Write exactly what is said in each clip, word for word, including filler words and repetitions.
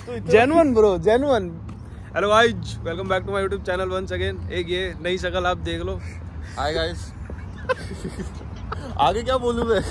Genuine bro, genuine. Hello guys, welcome back to my YouTube channel once again. एक ये नई शक्ल आप देख लो। Hi guys. आगे क्या बोलूं मैं?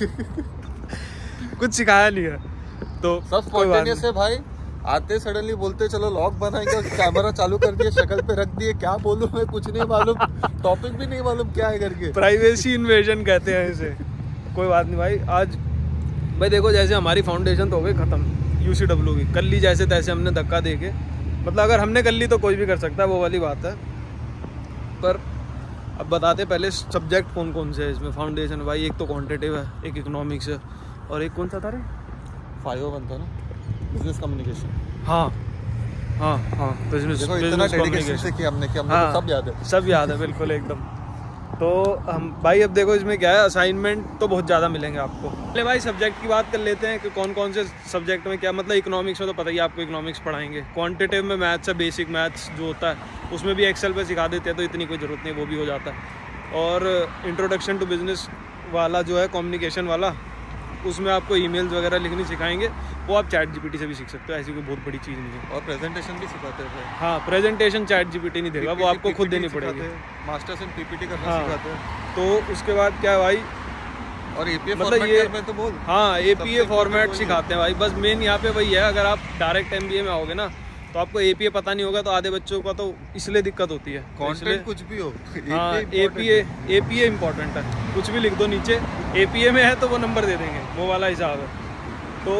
कुछ सिखाया नहीं है तो सब स्पॉन्टेनियस है भाई। आते सडनली बोलते चलो लॉग बनाएंगे, कैमरा चालू कर दिए, शक्ल पे रख दिए। क्या बोलूं मैं, कुछ नहीं मालूम, टॉपिक भी नहीं मालूम क्या है करके। प्राइवेसी इन्वेजन कहते हैं इसे। कोई बात नहीं भाई। आज भाई देखो, जैसे हमारी फाउंडेशन तो हो गई खत्म, यूसीडब्ल्यू की कर ली जैसे तैसे हमने धक्का दे के। मतलब अगर हमने कर ली तो कोई भी कर सकता है, वो वाली बात है। पर अब बताते पहले सब्जेक्ट कौन कौन से है इसमें फाउंडेशन। भाई एक तो क्वांटिटेटिव है, एक इकोनॉमिक्स है, और एक कौन सा था रे? फाइव वन था ना, बिजनेस कम्युनिकेशन। हाँ हाँ हाँ, बिजनेस। देखो इतना डेडिकेशन से किया हमने कि हमने हाँ, तो सब याद है, सब याद है बिल्कुल एकदम। तो हम भाई अब देखो इसमें क्या है, असाइनमेंट तो बहुत ज़्यादा मिलेंगे आपको। पहले भाई सब्जेक्ट की बात कर लेते हैं कि कौन कौन से सब्जेक्ट में क्या। मतलब इकोनॉमिक्स में तो पता ही आपको इकोनॉमिक्स पढ़ाएंगे। क्वांटिटेटिव में मैथ्स है, बेसिक मैथ्स जो होता है उसमें भी एक्सेल पे सिखा देते हैं, तो इतनी कोई ज़रूरत नहीं, वो भी हो जाता है। और इंट्रोडक्शन टू बिजनेस वाला जो है, कम्युनिकेशन वाला, उसमें आपको ईमेल्स वगैरह लिखनी सिखाएंगे। वो आप चैट जीपीटी से भी सीख सकते हो, ऐसी कोई बहुत बड़ी चीज़ नहीं है। और प्रेजेंटेशन भी सिखाते हैं। हाँ, प्रेजेंटेशन चैट जीपीटी नहीं देगा, वो आपको खुद देनी पड़ेगी। मास्टर्स एंड पीपीटी करना हाँ, सिखाते हैं। तो उसके बाद क्या है भाई, और एपीए मतलब फॉर्मेट ये में तो बोल। हाँ, एपीए फॉर्मेट सिखाते हैं भाई। बस मेन यहाँ पे वही है, अगर आप डायरेक्ट एमबीए में आओगे ना तो आपको एपीए पता नहीं होगा, तो आधे बच्चों का तो इसलिए दिक्कत होती है। कंटेंट कुछ भी हो, हाँ, एपीए एपीए इम्पोर्टेंट है। कुछ भी लिख दो नीचे, एपीए में है तो वो नंबर दे देंगे, वो वाला हिसाब है। तो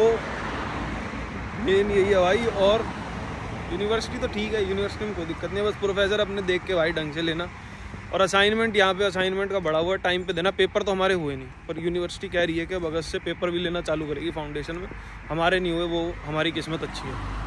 मेन यही है भाई। और यूनिवर्सिटी तो ठीक है, यूनिवर्सिटी में कोई दिक्कत नहीं है, बस प्रोफेसर अपने देख के भाई ढंग से लेना। और असाइनमेंट यहाँ पे असाइनमेंट का बढ़ा हुआ है, टाइम पे देना। पेपर तो हमारे हुए नहीं, पर यूनिवर्सिटी कह रही है कि अब अगस्त से पेपर भी लेना चालू करेगी फाउंडेशन में। हमारे नहीं हुए, वो हमारी किस्मत अच्छी है।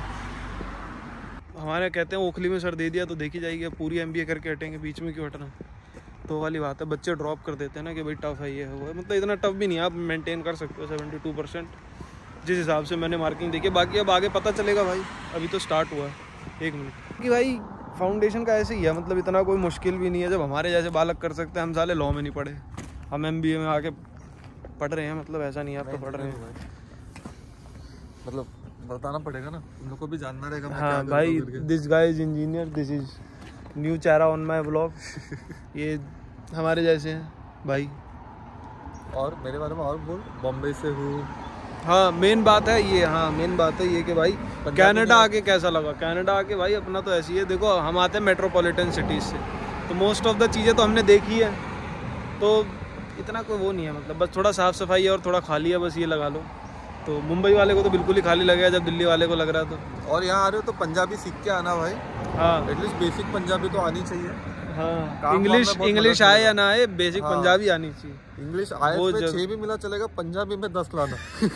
हमारे कहते हैं ओखली में सर दे दिया तो देखी जाएगी, पूरी एमबीए करके हटेंगे, बीच में क्यों हटना। तो वाली बात है, बच्चे ड्रॉप कर देते हैं ना कि भाई टफ है, ये है वो है। मतलब इतना टफ भी नहीं है, आप मेंटेन कर सकते हो सेवेंटी टू परसेंट जिस हिसाब से मैंने मार्किंग देखी। बाकी अब आगे पता चलेगा भाई, अभी तो स्टार्ट हुआ है। एक मिनट कि भाई फाउंडेशन का ऐसे ही है, मतलब इतना कोई मुश्किल भी नहीं है। जब हमारे जैसे बालक कर सकते हैं, हम साले लॉ में नहीं पढ़े, हम एमबीए में आके पढ़ रहे हैं। मतलब ऐसा नहीं है आप तो पढ़ रहे हैं, मतलब बताना पड़ेगा ना, हम लोग को भी जानना रहेगा। हाँ भाई, this guy is engineer, this is new चेहरा ऑन माय ब्लॉग। ये हमारे जैसे हैं भाई। और मेरे बारे में और बोल, बॉम्बे से हूँ। हाँ, मेन बात है ये। हाँ, मेन बात है ये कि भाई कनाडा आके कैसा लगा। कनाडा आके भाई अपना तो ऐसी है, देखो हम आते हैं मेट्रोपॉलिटन सिटीज़ से, तो मोस्ट ऑफ द चीज़ें तो हमने देखी है, तो इतना कोई वो नहीं है। मतलब बस थोड़ा साफ़ सफाई है और थोड़ा खाली है, बस ये लगा लो। तो मुंबई वाले को तो बिल्कुल ही खाली लगेगा, जब दिल्ली वाले को लग रहा है तो। और यहाँ आ रहे हो तो पंजाबी सीख के आना भाई। हाँ, एटलीस्ट बेसिक पंजाबी तो आनी चाहिए। हाँ, इंग्लिश इंग्लिश आए या ना आए, बेसिक हाँ, पंजाबी आनी चाहिए। इंग्लिश आए पे छः भी मिला चलेगा, पंजाबी में दस लाना।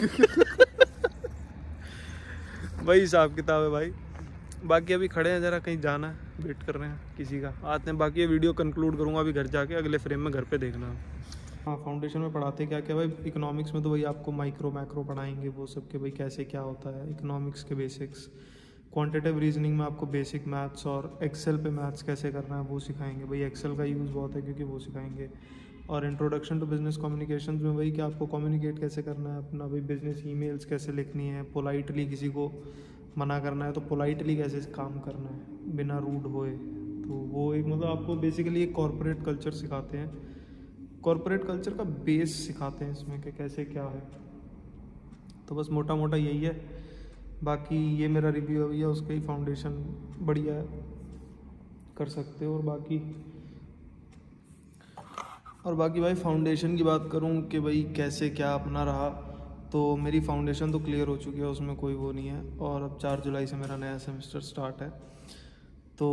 वही हिसाब किताब है भाई। बाकी अभी खड़े हैं, ज़रा कहीं जाना है, वेट कर रहे हैं किसी का, आते हैं। बाकी ये वीडियो कंक्लूड करूँगा अभी घर जाके, अगले फ्रेम में घर पे देखना। हाँ, फाउंडेशन में पढ़ाते क्या क्या भाई, इकोनॉमिक्स में तो भाई आपको माइक्रो मैक्रो पढ़ाएंगे, वो सब के भाई कैसे क्या होता है, इकोनॉमिक्स के बेसिक्स। क्वांटिटेटिव रीजनिंग में आपको बेसिक मैथ्स और एक्सेल पे मैथ्स कैसे करना है वो सिखाएंगे भाई। एक्सेल का यूज़ बहुत है क्योंकि वो सिखाएंगे। और इंट्रोडक्शन टू बिजनेस कम्युनिकेशन में भाई कि आपको कम्युनिकेट कैसे करना है अपना, भाई बिजनेस ईमेल्स कैसे लिखनी है, पोलाइटली किसी को मना करना है तो पोलाइटली कैसे काम करना है बिना रूड होए। तो वो एक मतलब आपको बेसिकली एक कॉर्पोरेट कल्चर सिखाते हैं, कॉर्पोरेट कल्चर का बेस सिखाते हैं इसमें कि कैसे क्या है। तो बस मोटा मोटा यही है। बाकी ये मेरा रिव्यू है भैया, उसका ही फाउंडेशन बढ़िया है, कर सकते हो। और बाकी और बाकी भाई फाउंडेशन की बात करूं कि भाई कैसे क्या अपना रहा, तो मेरी फाउंडेशन तो क्लियर हो चुकी है, उसमें कोई वो नहीं है। और अब चार जुलाई से मेरा नया सेमेस्टर स्टार्ट है। तो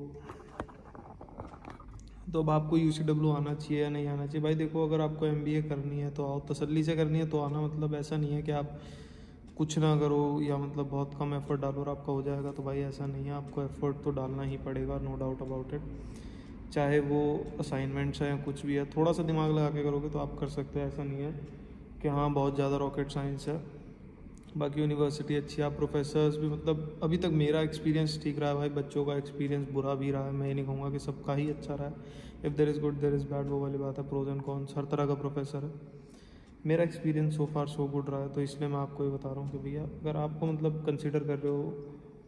तो अब आपको यूसीडब्ल्यू आना चाहिए या नहीं आना चाहिए भाई। देखो, अगर आपको एमबीए करनी है तो आओ, तसल्ली से करनी है तो आना। मतलब ऐसा नहीं है कि आप कुछ ना करो या मतलब बहुत कम एफर्ट डालो और आपका हो जाएगा, तो भाई ऐसा नहीं है। आपको एफर्ट तो डालना ही पड़ेगा, नो डाउट अबाउट इट। चाहे वो असाइनमेंट्स हैं, कुछ भी है, थोड़ा सा दिमाग लगा के करोगे तो आप कर सकते हो। ऐसा नहीं है कि हाँ बहुत ज़्यादा रॉकेट साइंस है। बाकी यूनिवर्सिटी अच्छी है, आप प्रोफेसर्स भी, मतलब अभी तक मेरा एक्सपीरियंस ठीक रहा है भाई। बच्चों का एक्सपीरियंस बुरा भी रहा है, मैं ये नहीं कहूँगा कि सबका ही अच्छा रहा है। If there is good there is bad, वो वाली बात है। प्रोज एंड कॉन्स, हर तरह का प्रोफेसर है। मेरा एक्सपीरियंस सो फार सो गुड रहा है, तो इसलिए मैं आपको ये बता रहा हूँ कि भैया अगर आपको मतलब कंसिडर कर रहे हो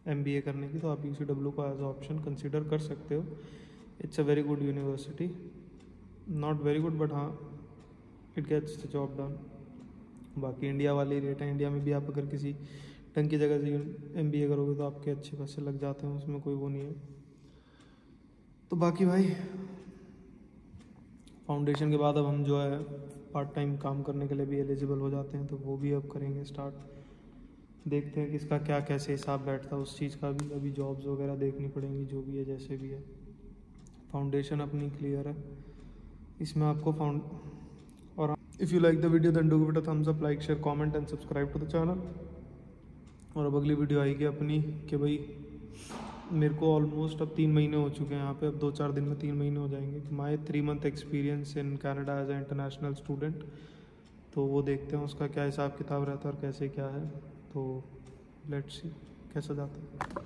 एमबीए करने की, तो आप यूसीडब्ल्यू को एज ऑप्शन कंसिडर कर सकते हो। It's a very good university, not very good but हाँ it gets the job done. बाकी इंडिया वाले रेट है, इंडिया में भी आप अगर किसी ढंग की जगह से एमबीए करोगे तो आपके अच्छे पैसे लग जाते हैं, उसमें कोई वो नहीं है। तो बाकी भाई फाउंडेशन के बाद अब हम जो है पार्ट टाइम काम करने के लिए भी एलिजिबल हो जाते हैं, तो वो भी अब करेंगे स्टार्ट। देखते हैं किसका क्या कैसे हिसाब बैठता है उस चीज़ का भी, अभी जॉब्स वगैरह देखनी पड़ेंगी जो भी है जैसे भी है। फाउंडेशन अपनी क्लियर है, इसमें आपको फाउंड और if you like the video then do give it a thumbs up, like share comment and subscribe to the channel. और अब अगली वीडियो आएगी अपनी कि भाई मेरे को ऑलमोस्ट अब तीन महीने हो चुके हैं यहाँ पे, अब दो चार दिन में तीन महीने हो जाएंगे। My three month experience in Canada as a international student, तो वो देखते हैं उसका क्या हिसाब किताब रहता है और कैसे क्या है, तो लेट्स सी कैसा जाता है।